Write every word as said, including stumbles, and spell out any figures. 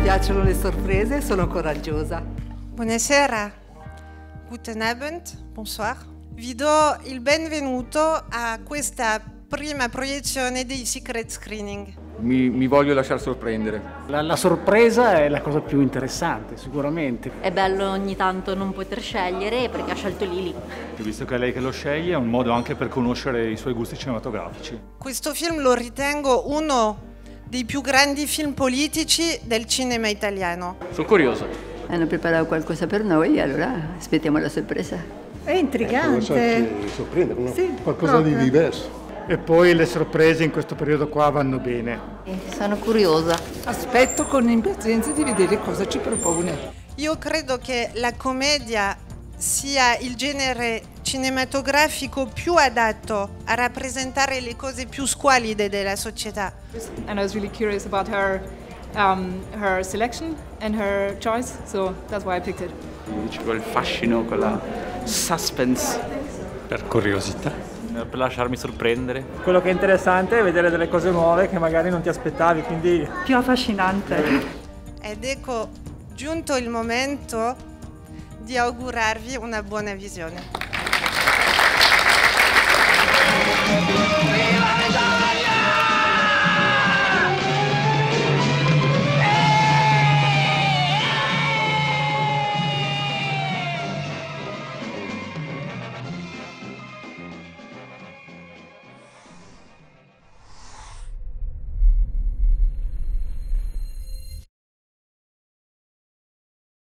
piacciono le sorprese, sono coraggiosa. Buonasera, guten Abend, bonsoir. Vi do il benvenuto a questa prima proiezione dei Secret Screening. Mi, mi voglio lasciare sorprendere. La, la sorpresa è la cosa più interessante, sicuramente. È bello ogni tanto non poter scegliere perché ha scelto Lily. Visto che è lei che lo sceglie, è un modo anche per conoscere i suoi gusti cinematografici. Questo film lo ritengo uno dei più grandi film politici del cinema italiano. Sono curioso. Hanno preparato qualcosa per noi, allora aspettiamo la sorpresa. È intrigante. È qualcosa che sorprende, no? Sì, qualcosa proprio. di diverso. E poi le sorprese in questo periodo qua vanno bene. Sono curiosa. Aspetto con impazienza di vedere cosa ci propone. Io credo che la commedia sia il genere cinematografico più adatto a rappresentare le cose più squallide della società. And I was really curious about her, um, her selection and her choice, so that's why I picked it. C'è quel fascino, quella suspense. Per curiosità. Per lasciarmi sorprendere. Quello che è interessante è vedere delle cose nuove che magari non ti aspettavi, quindi... Più affascinante. Ed ecco giunto il momento di augurarvi una buona visione.